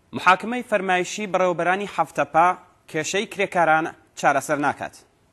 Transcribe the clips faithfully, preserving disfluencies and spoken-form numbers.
محاکمەی فەرمایشی بەڕێوەبەرانی حەفتەپا کێشەی کرێکاران چارەسەر ناکات.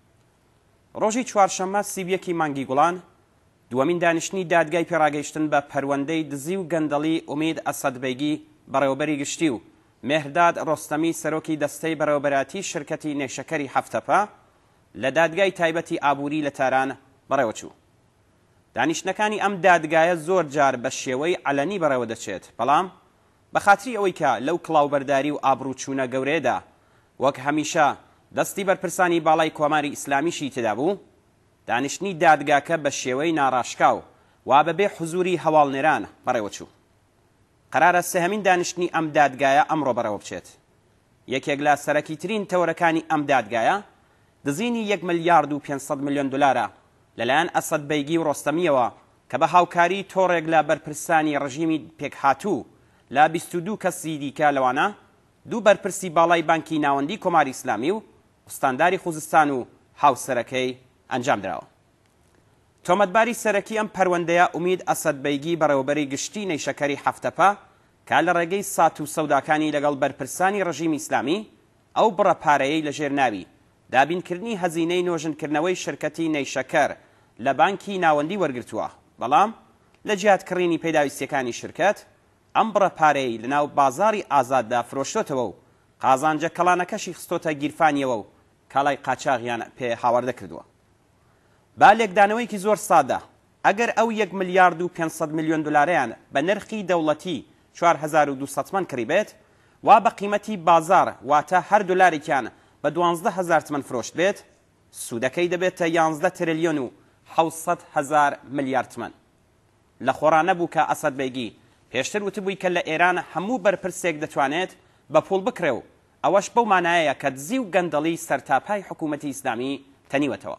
ڕۆژی چوارشەممە سیڤیەکی مانگی گوڵان دووەمین دانیشتنی دادگای پێڕاگەیشتن بە پەروەندەی دزی و گەندەڵی ئومید ئەسەدبەیگی بەڕێوەبەری گشتی و مێهرداد ڕۆستەمی سەرۆکی دەستەی بەڕێوەبەراتی شرکەتی نێشەکەری حەفتەپا لە دادگای تایبەتی ئابووری لە تاران بەڕێوەچوو. دانیشتنەکانی ئەم دادگایە زۆر جار بە شێوەی عەلەنی بەڕێوە دەچێت، بەڵام بە خاتری ئەوەی کە لەو کڵاوبەرداری و ئابڕووچوونە گەورەیەدا وەک هەمیشە دەستی بەرپرسانی باڵای کۆماری ئیسلامیشی تێدا بوو، دانیشتنی دادگاکە بە شێوەی ناڕاشکاو وا بەبێ حوزوری هەواڵنێران بەڕێوەچوو. قەرارە سێهەمین دانیشتنی ئەم دادگایە ئەمڕۆ بەڕێوە بچێت. یەکێک لە سەرەکیترین تەوەرەکانی ئەم دادگایە دزینی یەک ملیارد و پێنج ملیۆن دلارە لەلایەن ئەسەدبەیگی و ڕۆستەمیەوە کە بە هاوکاری تۆڕێک لە بەرپرسانی ڕژیمی پێکهاتوو لە بیست و دوو کەسی دیکە لەوانە دوو بەرپرسی باڵای بانکی ناوەندی کۆماری ئیسلامی و ئوستانداری خوزستان و هاوسەرەکەی ئەنجام درراوە. تۆمەتباری سەرەکی ئەم پەروەندەیە ئومید ئەسەدبەیگی بەڕێوەبەری گشتی نەیشەکەری حەفتەپا کە لە ڕێگەی سات و سەوداکانی لەگەڵ بەرپرسانی ڕژیمی ئیسلامی ئەو بڕەپارەیەی لەژێر ناوی دابینکردنی هەزینەی نۆژنکردنەوەی شرکەتی نەیشەکەر لە بانکی ناوەندی وەرگرتووە، بەڵام لە جیهاتکڕینی پێداویستیەکانی شرکەت ئەم بڕەپارەی لەناو بازاری ئازاددا فرۆشتۆتەوە و قازانجە کەڵانەکەشی خستۆتە گیرفانیەوە و کاڵای قاچاغیان پێ هاوەردە کردووە. با لێکدانەوەیکی زۆر سادە، ئەگەر ئەو یەک ملیارد و پێنج ملیۆن دلارەیان بە نرخی دەوڵەتی چوار هەزار و دووسەد تمەن کڕی بێت، وا بە قیمەتی بازار واتە هەر دلارێکیان بە دوانزدە هەزار تمەن فرۆشت بێت، سوودەکەی دەبێتە یانزدە تریلیۆن و حەوسەد هەزار ملیارد تمەن. لە خۆرانە بوو کە ئەسەدبەیگی پێشتر وتبووی کە لە ئێران هەموو بەرپرسێک دەتوانێت بە پوڵ بکرێ و ئەوەش بەو مانایەیە کە دزی و گەندەڵی سەرتاپای حکوومەتی ئیسلامی تەنیوەتەوە.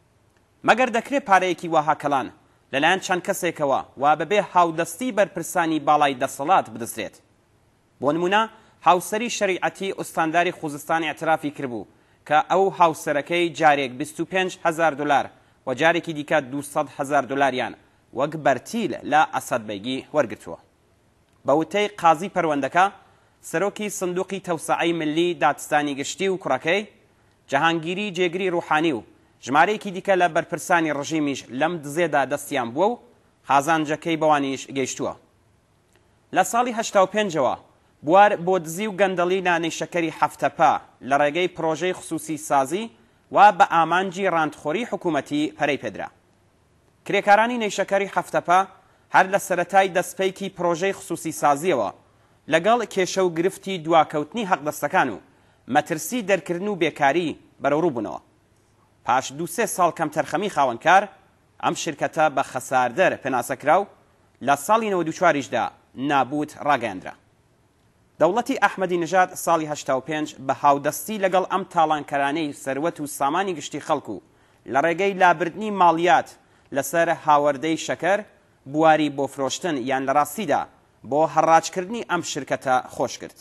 مەگەر دەکرێت پارەیەکی وەها کەڵان لەلایەن چەند کەسێکەوە وا بەبێ هاودەستی بەرپرسانی باڵای دەسەڵات بدەسترێت. بۆ نمونە هاوسەری شەریعەتی ئوستانداری خوزستان اعترافی کردبوو کە ئەو هاوسەرەکەی جارێک بیست و پێنج هەزار دلار و جارێکی دیکە دووسەد هەزار دلاریان وەک بەرتیل لە ئەسەدبەیگی وەرگرتووە. بە وتەی قازی پەروەندەکە سەرۆکی سندوقی تەوسعەی ملی دادستانی گشتی و کوڕەکەی جەهانگیری جێگری ڕوحانی و ژمارەیەکی دیکە لە بەرپرسانی ڕژیمیش لەم دزێدا دەستیان بووە و خازانجەکەی بەوانیش گەیشتووە. لە ساڵی هەشتا و پێنجەوە بوار بۆ دزی و گەندەڵی نانەیشەکەری حەفتەپا لە ڕێگەی پرۆژەی خصوصی سازی و بە ئامانجی ڕاندخۆری حکوومەتی پەرەی پێدرا. کرێکارانی نەیشەکەری حەفتەپا هەر لە سەرەتای دەستپەیکی پرۆژەی خصوصی سازیەوە لەگەڵ کێشە و گرفتی دواکەوتنی حەقدەستەکان و مەترسی دەرکردن و بێکاری بەرەوڕوو بوونەوە. پاش دو سێ ساڵ کەم تەرخەمی خاوەنکار ئەم شرکەتە بە خەساردەر پێناسەکرا و لە ساڵی نەوەد و چواریشدا نابوت ڕاگەیاندرا. دەوڵەتی ئەحمەدی نژاد ساڵی هەشتا و پێنج بە هاودەستی لەگەڵ ئەم تاڵانکەرانەی سەروەت و سامانی گشتی خەڵکو لە ڕێگەی لابردنی ماڵیات لەسەر هاوەردەی شەکەر بواری بۆ فرۆشتن یان لە ڕاستیدا بۆ هەڕاجکردنی ئەم شرکەتە خۆش کرد.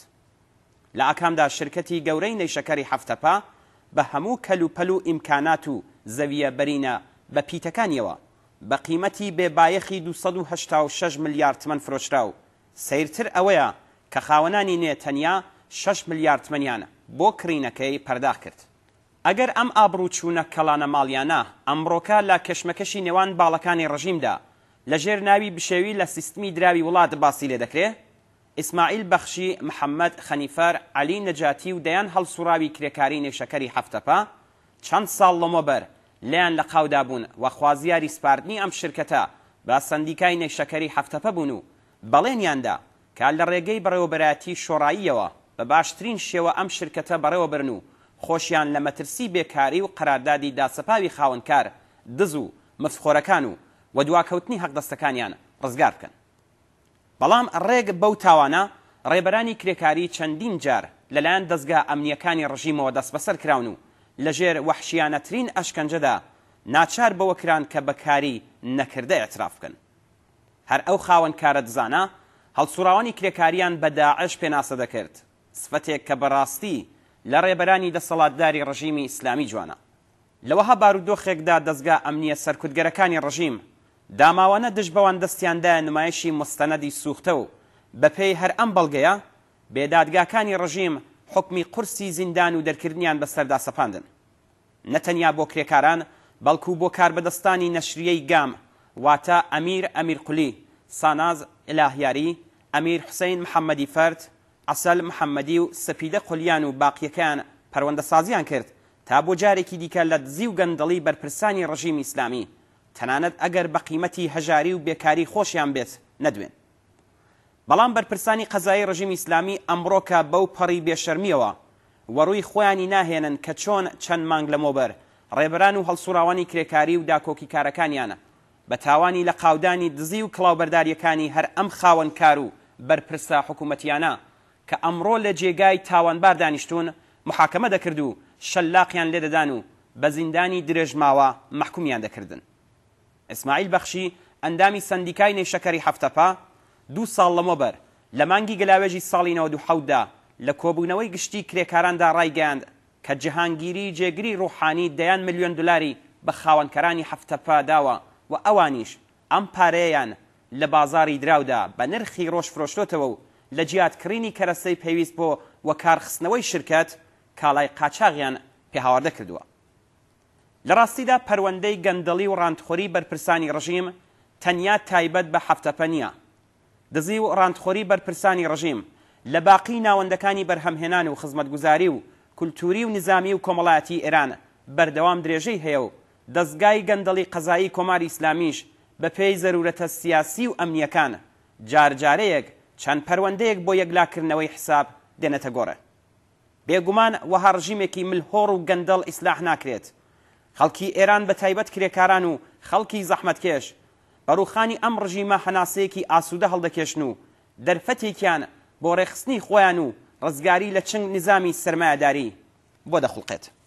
لە ئاکامدا شرکەتی گەورەی نەیشەکەری حەفتەپا بە هەموو کەلوپەل و ئیمکانات و زەویە بەرینە بە پیتەکانیەوە بە قیمەتی بێبایەخی دووسەد و هەشتا و شەش ملیارد تمەن فرۆشرا و سەیرتر ئەوەیە کە خاوەنانی نوێ تەنیا شەش ملیارد تمەنیان بۆ کڕینەکەی پەرداخ کرد. ئەگەر ئەم ئابڕووچوونە کەڵانە ماڵیانە ئەمڕۆکە لە کەشمەکەشی نێوان باڵەکانی ڕژیمدا لە ژێر ناوی بشێوی لە سیستمی دراوی وڵات باسی لێ دەکرێت، ئیسماعیل بەخشی، محەممەد خەنیفەر، عەلی نەجاتی و دەیان هەڵسوراوی کرێکاری نێشەکەری حەفتەپا چەند ساڵ لەمەوبەر لیان لە قاودا بوون و خوازیاری سپاردنی ئەم شرکەتە بە سەندیکای نێشەکەری حەفتەپە بوون و بەڵێنیاندا کە لە ڕێگەی بەڕێوەبەراتی شۆڕاییەوە بە باشترین شێوە ئەم شرکەتە بەڕێوەبرن و خۆشیان لە مەترسی بێکاری و قەراردادی داسەپاوی خاوەنکار دز و مفخۆرەکان و و دواکەوتنی حەقدەستەکانیان ڕزگار بکەن. بەڵام ڕێگ بەو تاوانە ڕێبەرانی کرێکاری چەندین جار لەلایەن دەستگا ئەمنیەکانی ڕژیمەوە دەست بەسەر کراون و لەژێر وەحشیانەترین ئەشکەنجەدا ناچار بەوە کران کە بەکاری نەکردە ئێعتراف بکەن. هەر ئەو خاوەنکارە دزانە هەڵسوراوانی کرێکاریان بە داعش پێناسە دەکرد، سفەتێک کە بەڕاستی لە ڕێبەرانی دەسەڵاتداری ڕژیمی ئیسلامی جوانە. لەوەها بارودۆخێکدا دەستگا ئەمنیە سەرکوتگەرەکانی ڕژیم داماوانە دژ بەوان دەستیاندایە نمایشی مستەنەدی سوختە و بەپێی هەر ئەم بەڵگەیە بێدادگاکانی ڕژیم حکمی قورسی زیندان و دەرکردنیان بەسەردا سەپاندن نەتەنیا بۆ کرێکاران بەڵکو بۆ کاربەدەستانی نەشریەی گام واتە ئەمیر ئەمیر قولی ساناز ئیلاهیاری ئەمیر حوسەین محەممەدی فەرد عەسەل محەممەدی و سەپیدە قولیان و باقیەکان پەروەندەسازیان کرد تا بۆ جارێکی دیکە لە دزی و گەندەڵی بەرپرسانی ڕژیمی ئیسلامی تەنانەت ئەگەر بە قیمەتی هەژاری و بێکاری خۆشیان بێت نەدوێن بەڵام بەرپرسانی قەزایی ڕژیمی ئیسلامی ئەمڕۆکە بەو پەڕی بێشەرمیەوە وەڕووی خۆیانی ناهێنن کە چۆن چەند مانگ لەمەوبەر ڕێبەران و هەڵسوراوانی کرێکاری و داکۆکی کارەکانیانە بە تاوانی لە قاودانی دزی و کڵاوبەرداریەکانی هەر ئەم خاوەنکار و بەرپرسە حکوومەتیانە کە ئەمڕۆ لە جێگای تاوانبار دانیشتون محاکەمە دەکرد و شەلاقیان لێدەدان و بە زیندانی درێژماوە محکومیان دەکردن ئیسماعیل بەخشی ئەندامی سەندیکای نێشەکەری هەفتەپا دوو ساڵ لەمەوبەر لە مانگی گەلاوێژی ساڵی نەوەد و حەوتدا لە کۆبوونەوەی گشتی کرێکاراندا ڕایگەیاند کە جیهانگیری جێگری ڕوحانی دەیان ملیۆن دلاری بە خاوەنکەرانی هەفتەپا داوە و ئەوانیش ئەم پارەیەیان لە بازاری دراودا بە نرخی ڕۆژ فرۆشتۆتەوە و لە جیاتکڕینی کەرەسەی پێویست بۆ وەکارخستنەوەی شرکەت کاڵای قاچاغیان پێهاوردە کردووە لە ڕاستیدا پەروەندەی گەندەڵی و ڕاندخۆری بەرپرسانی ڕژیم تەنیا تایبەت بە هەفتەپە نییە دزی و ڕاندخۆری بەرپرسانی ڕژیم لە باقی ناوەندەکانی بەرهەمهێنان و خزمەتگوزاری و کولتوری و نظامی و کۆمەڵایەتی ئێران بەردەوام درێژەی هەیە و دەستگای گەندەڵی قەزایی کۆماری ئیسلامیش بە پێی زەرورەتە سیاسی و ئەمنیەکان جارجارەیەک چەند پەروەندەیەک بۆ یەکلاکردنەوەی حساب دێنێتە گۆڕە بێگومان وەها ڕژیمێکی ملهۆڕ و گەندەڵ ئیسلاح ناکرێت خەڵکی ئێران بە تایبەت کرێکاران و خەڵکی زەحمەتکێش بەڕووخانی ئەم ڕژیمە هەناسەیەکی ئاسوودە هەڵدەکێشن و دەرفەتێکیان بۆ ڕێخستنی خۆیان و ڕزگاری لە چنگ نظامی سەرمایەداری بۆ دەخڵقێت